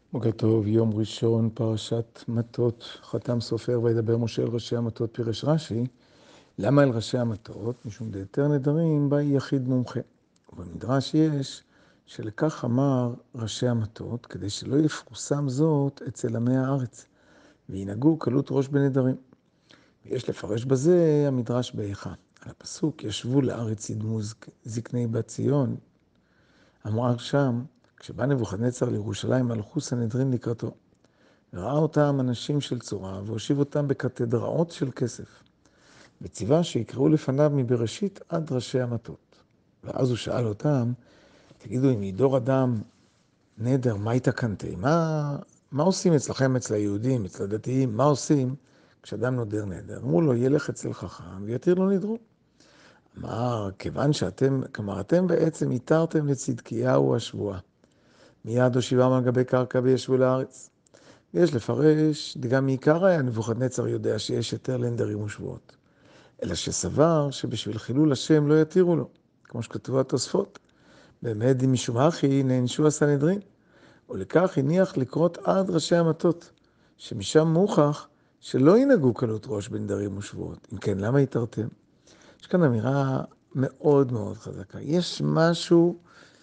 בוקר טוב, יום ראשון, פרשת מטות, חתם סופר וידבר משה אל ראשי המטות, פירש רש"י. למה אל ראשי המטות? משום דהיתר נדרים בה יחיד מומחה. ובמדרש יש שלכך אמר ראשי המטות, כדי שלא יפורסם זאת אצל עמי הארץ, וינהגו קלות ראש בנדרים. ויש לפרש בזה המדרש באיכה. על הפסוק ישבו לארץ ידמו זקני בת ציון, אמר שם, כשבא נבוכדנצר לירושלים הלכו סנהדרין לקראתו. וראה אותם אנשים של צורה, והושיב אותם בקתדראות של כסף. וציווה שיקראו לפניו מבראשית עד ראשי המטות. ואז הוא שאל אותם, תגידו, אם ידור אדם נדר, מה התקנתי? מה עושים אצלכם, אצל היהודים, אצל הדתיים? מה עושים כשאדם נודר נדר? אמרו לו, ילך אצל חכם ויתיר לו נדרו. אמר, כיוון שאתם, כלומר, אתם בעצם התרתם לצדקיהו השבועה. מיד הושיבם על גבי קרקע וישבו לארץ. יש לפרש, גם מעיקר היה נבוכדנצר יודע שיש היתר לנדרים ושבועות. אלא שסבר שבשביל חילול השם לא יתירו לו, כמו שכתוב התוספות. באמת משום הכי נענשו הסנהדרין, ולכך הניח לקרות עד ראשי המטות, שמשם מוכח שלא ינהגו קלות ראש בנדרים ושבועות. אם כן, למה התרתם? יש כאן אמירה מאוד מאוד חזקה. יש משהו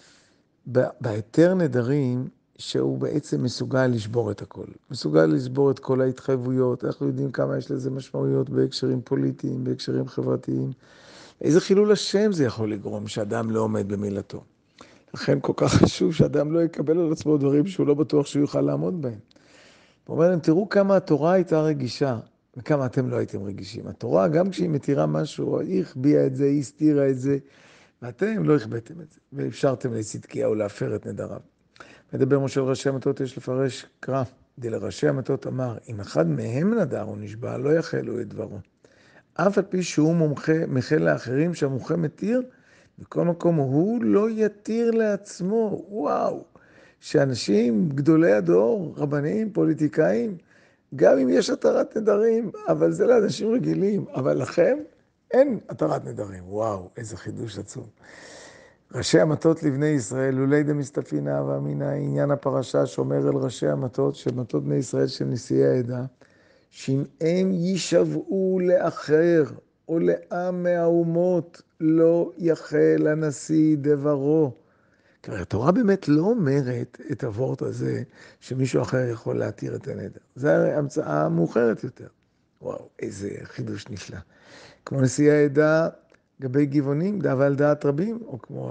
בהיתר נדרים שהוא בעצם מסוגל לשבור את הכל. מסוגל לשבור את כל ההתחייבויות. אנחנו יודעים כמה יש לזה משמעויות בהקשרים פוליטיים, בהקשרים חברתיים. איזה חילול השם זה יכול לגרום שאדם לא עומד במילתו. לכן כל כך חשוב שאדם לא יקבל על עצמו דברים שהוא לא בטוח שהוא יוכל לעמוד בהם. הוא אומר להם, תראו כמה התורה הייתה רגישה, וכמה אתם לא הייתם רגישים. התורה, גם כשהיא מתירה משהו, היא החביאה את זה, היא הסתירה את זה, ואתם לא הכבאתם את זה, ואפשרתם לצדקיהו להפר את נדריו. מדבר משה על ראשי המטות, יש לפרש קרא. דלראשי המטות אמר, אם אחד מהם נדר או נשבע, לא יחלו את דברו. אף על פי שהוא מחל לאחרים שהמומחה מתיר, בכל מקום הוא לא יתיר לעצמו. וואו, שאנשים גדולי הדור, רבנים, פוליטיקאים, גם אם יש התרת נדרים, אבל זה לאנשים רגילים, אבל לכם אין התרת נדרים. וואו, איזה חידוש עצום. ראשי המטות לבני ישראל, לולי דמסתפינא ואמינא, עניין הפרשה שאומר אל ראשי המטות, שמטות בני ישראל של נשיאי העדה, שאם הם יישבעו לאחר או לעם מהאומות, לא יחל הנשיא דברו. כי התורה באמת לא אומרת את הוורט הזה, שמישהו אחר יכול להתיר את הנדר. זו המצאה מאוחרת יותר. וואו, איזה חידוש נפלא. כמו נשיאי העדה, גבי גבעונים, דאבה על דעת רבים, או כמו,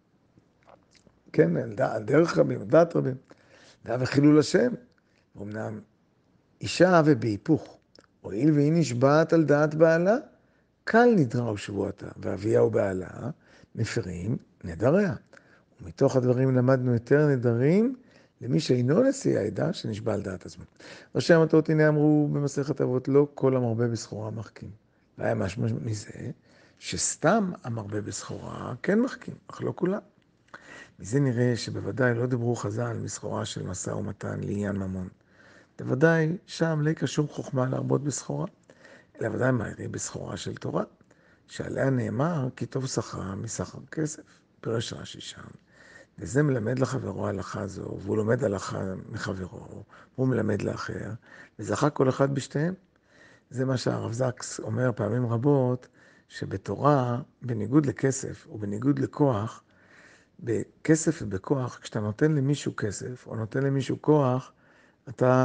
כן, על דרך רבים, דעת רבים. דעה וחילול השם. אמנם אישה ובהיפוך. הואיל והיא נשבעת על דעת בעלה, קל נדרה ושבועתה, ואביה ובעלה מפרים נדריה. ומתוך הדברים למדנו יותר נדרים למי שאינו נשיא העדה שנשבע על דעת עצמו. ראשי המטות הנה אמרו במסכת אבות, לא כל המרבה בסחורה מחכים. והיה משמע מזה שסתם המרבה בסחורה כן מחכים, אך לא כולם. מזה נראה שבוודאי לא דיברו חז"ל מסחורה של משא ומתן לעניין ממון. בוודאי שם לא קשור חוכמה להרבות בסחורה, אלא ודאי מהרי בסחורה של תורה, שעליה נאמר כי טוב שכרה משכר כסף, פירש רש"י שם. וזה מלמד לחברו הלכה זו, והוא לומד הלכה מחברו, והוא מלמד לאחר, וזכה כל אחד בשתיהם. זה מה שהרב זקס אומר פעמים רבות, שבתורה, בניגוד לכסף ובניגוד לכוח, בכסף ובכוח, כשאתה נותן למישהו כסף, או נותן למישהו כוח, אתה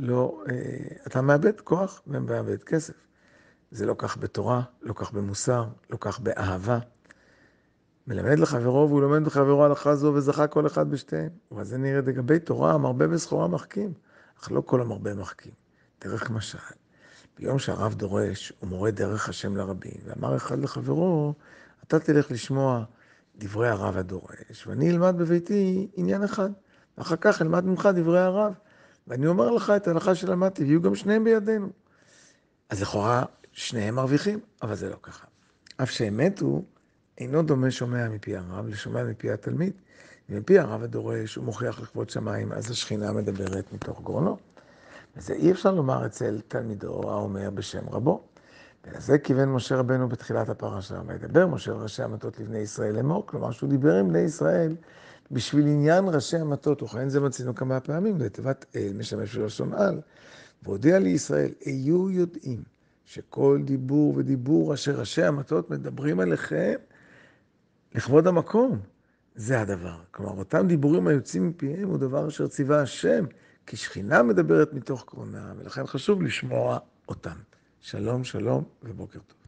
מאבד כוח ומאבד כסף. זה לא כך בתורה, לא כך במוסר, לא כך באהבה. מלמד לחברו והוא לומד לחברו הלכה זו וזכה כל אחד בשתיהם. אבל זה נראה לגבי תורה, המרבה בסחורה מחכים, אך לא כל המרבה מחכים. דרך משל, ביום שהרב דורש הוא מורה דרך השם לרבים, ואמר אחד לחברו, אתה תלך לשמוע דברי הרב הדורש, ואני אלמד בביתי עניין אחד, ואחר כך אלמד ממך דברי הרב, ואני אומר לך את ההלכה שלמדתי, ויהיו גם שניהם בידינו. אז לכאורה שניהם מרוויחים, אבל זה לא ככה. אף שאמת הוא, אינו דומה שומע מפי הרב לשומע מפי התלמיד. ומפי הרב הדורש הוא מוכיח לכבוד שמיים, אז השכינה מדברת מתוך גרונו. וזה אי אפשר לומר אצל תלמידו האומר בשם רבו. ולזה כיוון משה רבנו בתחילת הפרשה, וידבר משה ראשי המטות לבני ישראל לאמור, כלומר שהוא דיבר עם בני ישראל בשביל עניין ראשי המטות, וכן זה מצינו כמה פעמים, לתיבת אל משמש בלשון על, והודיע לישראל, היו יודעים שכל דיבור ודיבור אשר ראשי המטות מדברים עליכם, לכבוד המקום, זה הדבר. כלומר, אותם דיבורים היוצאים מפיהם הוא דבר אשר ציווה השם, כי שכינה מדברת מתוך קרונה, ולכן חשוב לשמוע אותם. שלום, שלום ובוקר טוב.